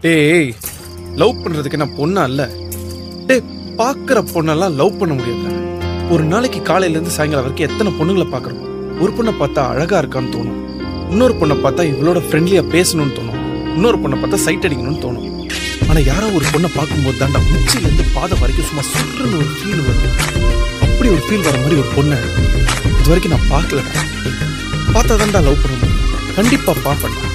டேய், லவ் பண்றதுக்கு நான் பொண்ணா இல்ல. டேய், பாக்குற பொண்ணெல்லாம் லவ் பண்ண முடியாது. ஒரு நாளைக்கு காலையில இருந்து சாயங்காலம் வரைக்கும் எத்தனை பொண்ணுங்களை பாக்குறோம். ஒரு பொண்ணை பார்த்தா அழகா இருக்கான்னு தோணும், இன்னொரு பொண்ணை பார்த்தா இவளோட ஃப்ரெண்ட்லியா பேசணும்னு தோணும், இன்னொரு பொண்ணை பார்த்தா சைட் அடிக்கணும்னு தோணும். ஆனா யாரோ ஒரு பொண்ணை பார்க்கும்போது தாண்டா உச்சில இருந்து பாதை வரைக்கும் சும்மா சொல்றன்னு ஒரு ஃபீல் வரும். அப்படி ஒரு ஃபீல் வர மாதிரி ஒரு பொண்ணை இது வரைக்கும் நான் பார்க்கலடா. பார்த்தா தாண்டா லவ் பண்ண முடியும். கண்டிப்பா பார்ப்பேன்டா.